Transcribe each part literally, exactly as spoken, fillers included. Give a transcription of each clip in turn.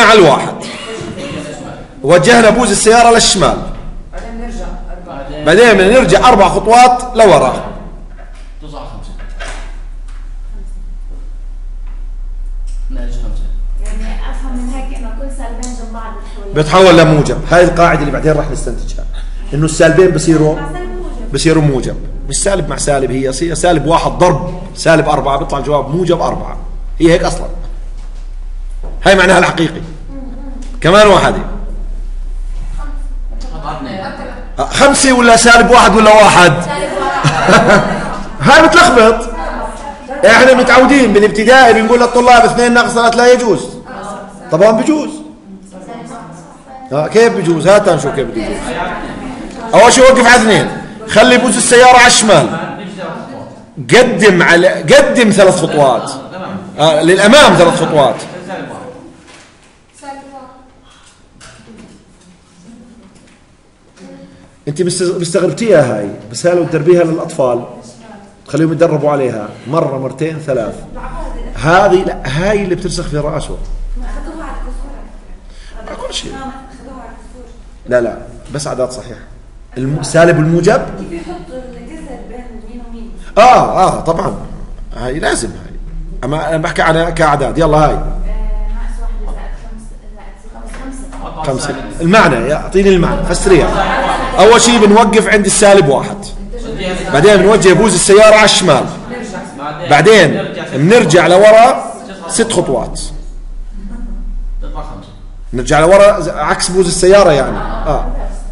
على الواحد، وجهنا بوز السيارة للشمال، بعدين نرجع أربعة، بعدين بدنا نرجع أربع خطوات لورا. تطلع خمسة. نرجع خمسة. يعني افهم من هيك انه كل سالبين جنب بعض بتحول لموجب. هاي القاعدة اللي بعدين راح نستنتجها، إنه السالبين بصيروا بصيروا موجب، مش سالب مع سالب، هي يصير سالب واحد ضرب سالب أربعة بيطلع الجواب موجب أربعة، هي هيك أصلا. هاي معناها الحقيقي. كمان واحدة، خمسة ولا سالب واحد ولا واحد؟ هاي بتلخبط. احنا متعودين بالابتدائي بنقول للطلاب اثنين ناقص ثلاث لا يجوز. طبعا بجوز. اه كيف بجوز؟ هات نشوف كيف بجوز. اول شيء وقف على اثنين، خلي بوز السيارة على الشمال، قدم على قدم ثلاث خطوات آه للامام، ثلاث خطوات. انت مستغربتيها هاي، بس هاي لو تدربيها للاطفال تخليهم يتدربوا عليها مره مرتين ثلاث، هذه لا هاي اللي بترسخ في راسه. كل شيء لا لا بس عادات صحيحه. السالب والموجب بيحط الجسر بين مين ومين. اه اه طبعا هاي لازم. هاي اما انا بحكي عنها كاعداد. يلا هاي ناقص واحد زائد خمسة، خمسة. المعنى اعطيني المعنى، فسريها. اول شيء بنوقف عند السالب واحد، بعدين بنوجه بوز السيارة على الشمال، بعدين بنرجع لورا ست خطوات، نرجع لورا عكس بوز السيارة يعني. اه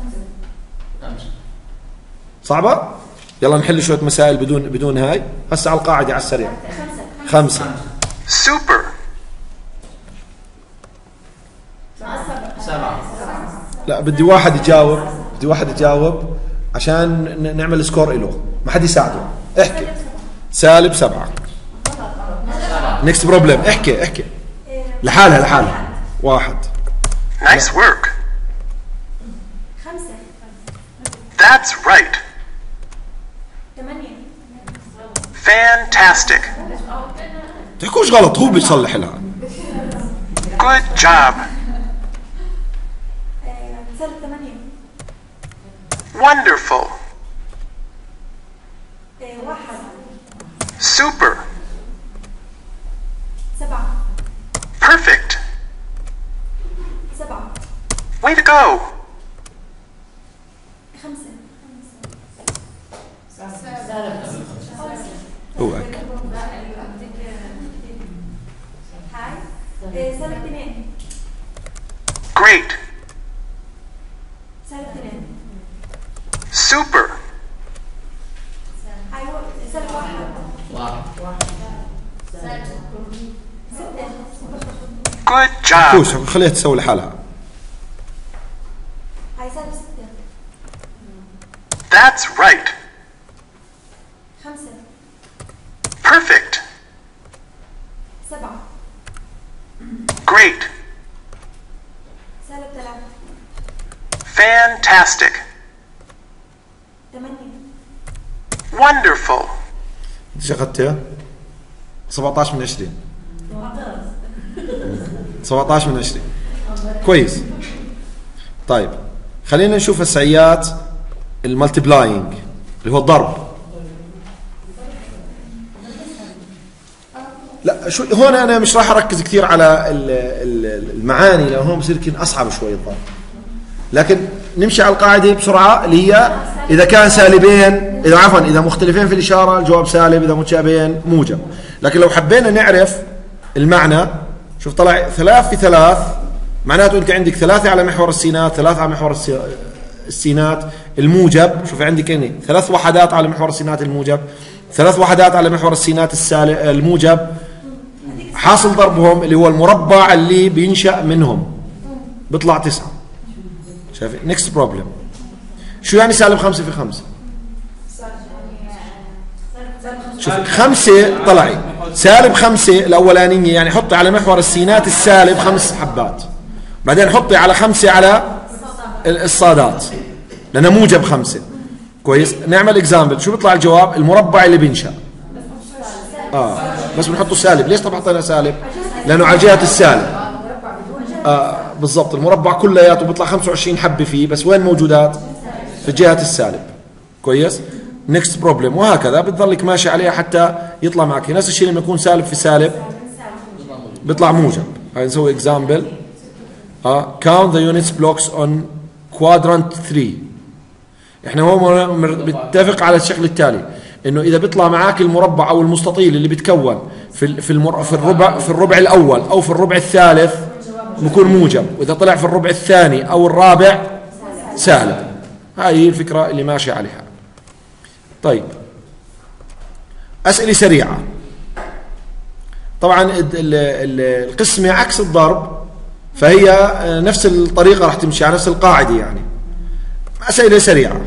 صعبة؟ يلا نحل شوية مسائل بدون بدون هاي. هسه على القاعدة على السريع. خمسة. سوبر. سبعة. لا بدي واحد يجاوب، بدي واحد يجاوب عشان نعمل سكور إله، ما حد يساعده. احكي. سالب سبعة. نيكست بروبلم. احكي احكي لحالها لحالها. واحد. Nice work. خمسة. That's right. ثمانية. Fantastic. تحكوش غلط، هو بيصلح لها. Good job. سالب ثمانية. Wonderful. واحد. Super. سبعة. Perfect. سبعة. Way to go. خمسة. اوعك. هاي سالب اثنين. Great. سالب اثنين. Super. هاي سالب واحد. واحد. ستة. Good تحكوش، job. خليها تسوي لحالها. هاي سالب ستة. That's right. خمسة. Perfect. سبعة. Great. سالب ثلاثة. Fantastic. ثمانية. Wonderful. ايش اخذتها؟ سبعة عشر من عشرين. سبعة عشر من عشرين. كويس. طيب خلينا نشوف السعيات المالتيبلاينج اللي هو الضرب. لا شو هون انا مش راح اركز كثير على المعاني لانه هون بصير يمكن اصعب شوي الضرب، لكن نمشي على القاعده بسرعه اللي هي اذا كان سالبين، اذا عفوا اذا مختلفين في الاشاره الجواب سالب، اذا متشابهين موجب. لكن لو حبينا نعرف المعنى، شوف طلع ثلاث في ثلاث، معناته انت عندك ثلاثه على محور السينات، ثلاثه على محور السينات الموجب. شوف عندك هنا ثلاث وحدات على محور السينات الموجب، ثلاث وحدات على محور السينات السالب الموجب. حاصل ضربهم اللي هو المربع اللي بينشأ منهم بيطلع تسعة. شايف؟ نيكست بروبلم. شو يعني سالب خمسة في خمسة؟ شوف خمسة طلعي سالب خمسة الأولانية، يعني حطي على محور السينات السالب خمس حبات، بعدين حطي على خمسة على الصادات لأنه موجب خمسة. كويس. نعمل اكزامبل. شو بيطلع الجواب؟ المربع اللي بينشأ اه بس بنحطه سالب. ليش طب حطينا سالب؟ لأنه على جهة السالب. آه بالضبط، المربع كلياته بيطلع خمسة وعشرين حبة فيه، بس وين موجودات؟ في جهة السالب. كويس؟ نكست بروبلم، وهكذا بتضلك ماشي عليها حتى يطلع معك. نفس الشيء لما يكون سالب في سالب بيطلع موجب. هاي نسوي اكزامبل. اه count the units blocks on quadrant ثلاثة. احنا هو بنتفق على الشكل التالي، انه اذا بيطلع معاك المربع او المستطيل اللي بيتكون في في المر في الربع في الربع الاول او في الربع الثالث بيكون موجب، واذا طلع في الربع الثاني او الرابع سالب. هاي الفكره اللي ماشي عليها. طيب اسئله سريعه. طبعا القسمه عكس الضرب، فهي نفس الطريقه راح تمشي على نفس القاعده يعني. اسئله سريعه.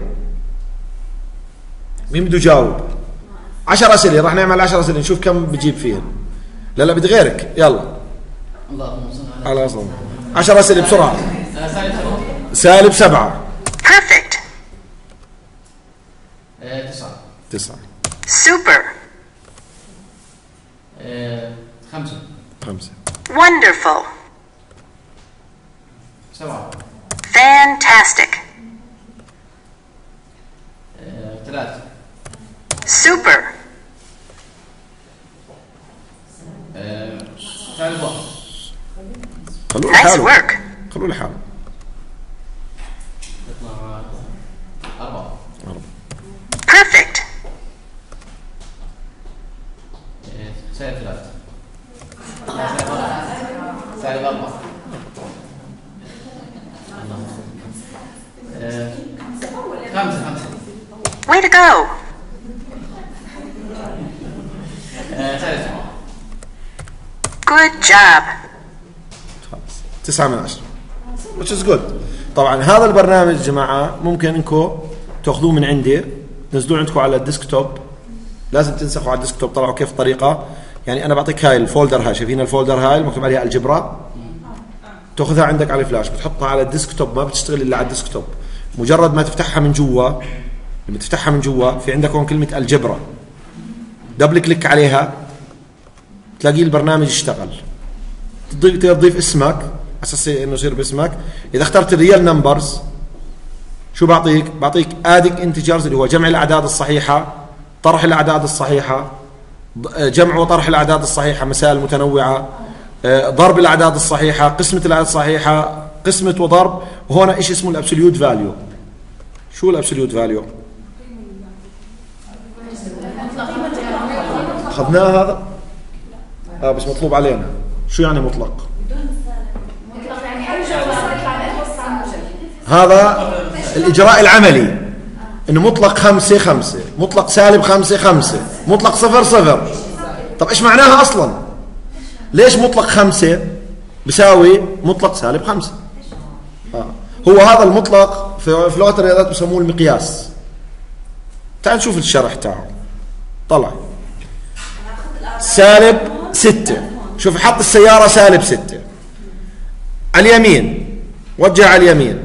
مين بده يجاوب؟ عشر اسئله، راح نعمل عشر اسئله نشوف كم بجيب فيهن. لا لا بدي غيرك، يلا على اصلا عشر اسئله بسرعه. سالب سبعه. Perfect. تسعة. تسعه. Super. خمسة. خمسه. Wonderful. سبعة. Fantastic. ثلاثة. Super. ثالث واحد. خلوه Nice لحاله. work. خلوه لحاله. يطلع أربعة. Perfect. سالب ثلاثة. سالب أربعة. خمسة. خمسة. Way to go. ثالث. Good job. تسعة من عشرة. which is good. طبعا هذا البرنامج يا جماعة ممكن انكم تاخذوه من عندي، تنزلوه عندكم على الديسكتوب. لازم تنسخوا على الديسكتوب. طلعوا كيف طريقة يعني. انا بعطيك هاي الفولدر، هاي شايفين الفولدر هاي المكتوب عليها الجبرا، تاخذها عندك على الفلاش، بتحطها على الديسكتوب، ما بتشتغل الا على الديسكتوب. مجرد ما تفتحها من جوا، لما تفتحها من جوا في عندك هون كلمة الجبرا، دبل كليك عليها تلاقي البرنامج يشتغل. تضيف تضيف اسمك على اساس انه يصير باسمك. اذا اخترت الريال نمبرز شو بعطيك؟ بعطيك ادك انتجرز اللي هو جمع الاعداد الصحيحه، طرح الاعداد الصحيحه، جمع وطرح الاعداد الصحيحه، مسائل متنوعه، ضرب الاعداد الصحيحه، قسمه الاعداد الصحيحه، قسمه وضرب. وهنا شيء اسمه الابسوليوت فاليو. شو الابسوليوت فاليو؟ اخذناه هذا؟ اه بس مطلوب علينا. شو يعني مطلق؟ هذا الإجراء العملي، إنه مطلق خمسة خمسة، مطلق سالب خمسة خمسة، مطلق صفر صفر. طب إيش معناها أصلا؟ ليش مطلق خمسة بيساوي مطلق سالب خمسة؟ آه. هو هذا المطلق في, في لغة الرياضيات بسموه المقياس. تعال نشوف الشرح تاعه. طلع سالب ستة. شوف حط السيارة سالب ستة على اليمين، وجه على اليمين،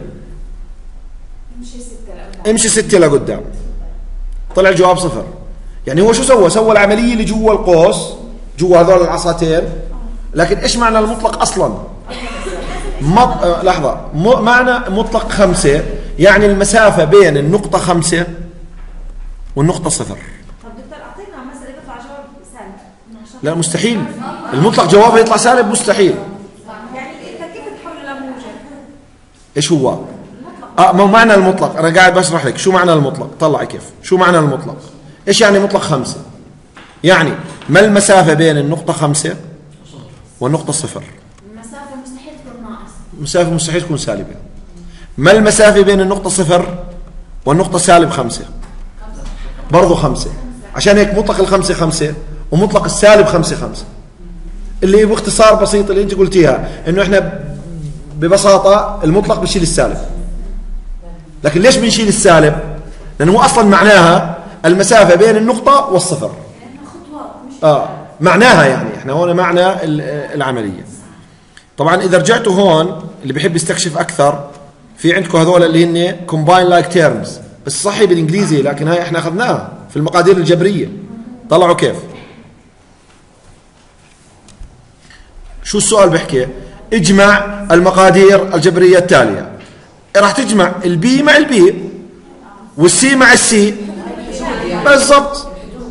امشي ستة لقدام، طلع الجواب صفر. يعني هو شو سوى؟ سوى العملية اللي جوا القوس، جوا هذول العصاتين. لكن ايش معنى المطلق اصلا؟ مط... آه لحظة، م... معنى مطلق خمسة يعني المسافة بين النقطة خمسة والنقطة صفر. طب دكتور اعطينا مسألة يطلع جواب سالب. لا مستحيل، المطلق جوابه يطلع سالب، مستحيل. يعني انت كيف تحوله لموجب؟ ايش هو؟ اه ما معنى المطلق؟ انا قاعد بشرح لك شو معنى المطلق. طلعي كيف شو معنى المطلق. ايش يعني مطلق خمسة؟ يعني ما المسافة بين النقطة خمسة والنقطة صفر؟ المسافة مستحيل تكون ناقص. المسافة مستحيل تكون سالبة. ما المسافة بين النقطة صفر والنقطة سالب خمسة؟ برضو خمسة. عشان هيك مطلق الخمسة خمسة ومطلق السالب خمسة خمسة. اللي باختصار بسيط اللي انت قلتيها انه احنا ببساطة المطلق بشيل السالب. لكن ليش بنشيل السالب؟ لأنه هو أصلا معناها المسافة بين النقطة والصفر. آه معناها يعني احنا هون معنى العملية. طبعا إذا رجعتوا هون اللي بيحب يستكشف أكثر في عندكم هذول اللي هن combine like terms، بس صحي بالإنجليزي لكن هاي احنا أخذناها في المقادير الجبرية. طلعوا كيف؟ شو السؤال بيحكي؟ اجمع المقادير الجبرية التالية. راح تجمع البي مع البي والسي مع السي بالضبط.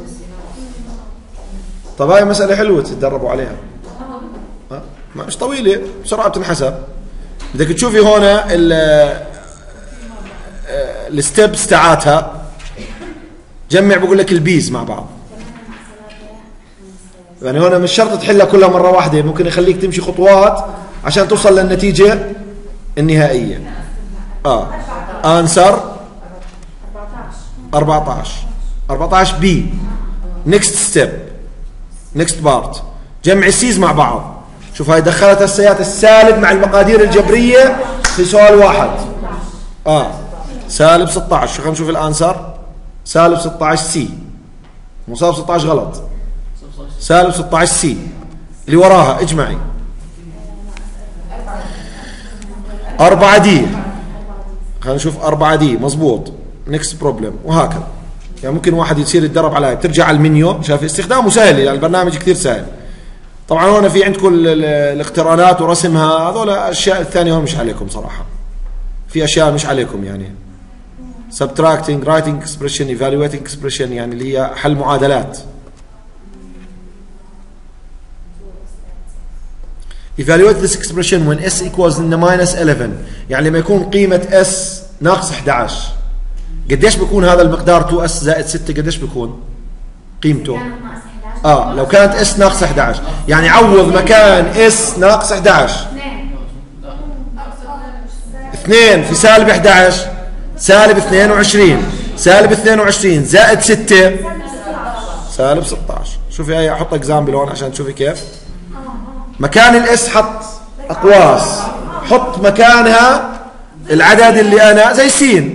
طب هاي مسألة حلوة تتدربوا عليها، مش طويلة بسرعة بتنحسب. بدك تشوفي هون الستبس تاعاتها. جمع بقول لك البيز مع بعض، يعني هون مش شرط تحلها كلها مرة واحدة، ممكن يخليك تمشي خطوات عشان توصل للنتيجة النهائية. اه انسر أربعة عشر أربعة عشر بي. نيكست ستيب نيكست بارت جمع السيز مع بعض. شوف هاي دخلت السيات السالب مع المقادير الجبرية في سؤال واحد. اه سالب ستة عشر. خلينا نشوف الانسر. سالب ستة عشر سي، مو سالب ستة عشر غلط، سالب ستة عشر سي. اللي وراها اجمعي أربعة دي. خلينا نشوف أربعة دي مزبوط. نيكست بروبلم وهكذا. يعني ممكن واحد يصير يتدرب على، بترجع على المنيو. شايف استخدامه سهل، يعني البرنامج كثير سهل. طبعا هون في عندكم الاقترانات ورسمها، هذول الاشياء الثانيه هون مش عليكم صراحه. في اشياء مش عليكم يعني subtracting, writing expression, evaluating expression، يعني اللي هي حل معادلات. evaluate this expression when s equals in the minus eleven، يعني لما يكون قيمة s ناقص إحدى عشر. قديش بيكون هذا المقدار تو اس زائد ستة؟ قديش بيكون قيمته؟ اه لو كانت s ناقص إحدى عشر، يعني عوض مكان s ناقص إحدى عشر. اثنين في سالب إحدى عشر سالب اثنين وعشرين، سالب اثنين وعشرين زائد ستة سالب ستة عشر. شوفي هي احط اكزامبل هون عشان تشوفي كيف. مكان الاس حط اقواس، حط مكانها العدد اللي انا زي سين.